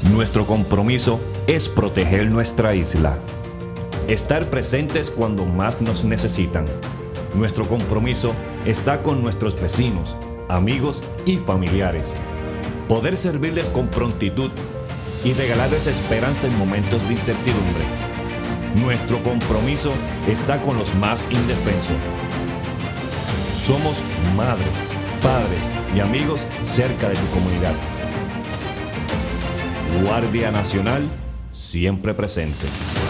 Nuestro compromiso es proteger nuestra isla. Estar presentes cuando más nos necesitan. Nuestro compromiso está con nuestros vecinos, amigos y familiares. Poder servirles con prontitud y regalarles esperanza en momentos de incertidumbre. Nuestro compromiso está con los más indefensos. Somos madres, padres y amigos cerca de tu comunidad. Guardia Nacional, siempre presente.